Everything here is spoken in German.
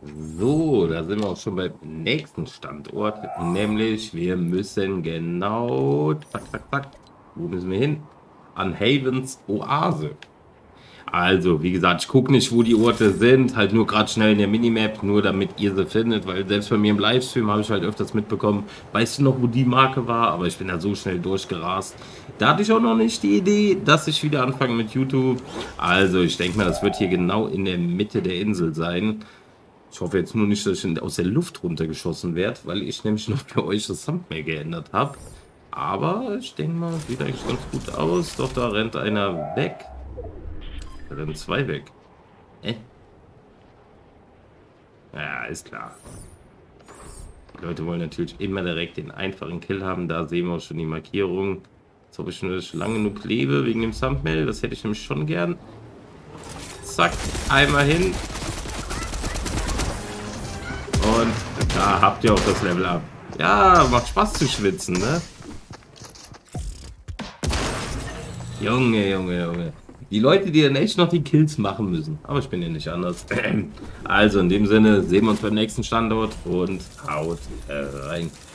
So, da sind wir auch schon beim nächsten Standort. Nämlich, wir müssen genau. Zack, zack, zack. Wo müssen wir hin? An Havens Oase. Also, wie gesagt, ich gucke nicht, wo die Orte sind. Halt nur gerade schnell in der Minimap, nur damit ihr sie findet. Weil selbst bei mir im Livestream habe ich halt öfters mitbekommen. Weißt du noch, wo die Marke war? Aber ich bin da so schnell durchgerast. Da hatte ich auch noch nicht die Idee, dass ich wieder anfange mit YouTube. Also, ich denke mal, das wird hier genau in der Mitte der Insel sein. Ich hoffe jetzt nur nicht, dass ich aus der Luft runtergeschossen werde, weil ich nämlich noch für euch das Thumbnail geändert habe. Aber ich denke mal, sieht eigentlich ganz gut aus. Doch da rennt einer weg. Da rennen zwei weg. Ja, ist klar. Die Leute wollen natürlich immer direkt den einfachen Kill haben. Da sehen wir auch schon die Markierung. Jetzt hoffe ich schon, dass ich lange genug lebe wegen dem Thumbnail. Das hätte ich nämlich schon gern. Zack, einmal hin. Und da habt ihr auch das Level Up. Ja, macht Spaß zu schwitzen, ne? Junge, Junge, Junge. Die Leute, die dann echt noch die Kills machen müssen. Aber ich bin ja nicht anders. Also in dem Sinne sehen wir uns beim nächsten Standort und haut rein.